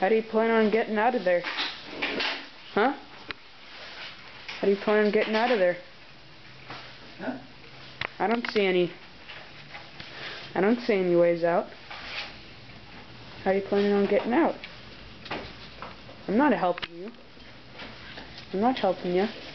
How do you plan on getting out of there? Huh? How do you plan on getting out of there? Huh? I don't see any ways out. How are you planning on getting out? I'm not helping you. I'm not helping you.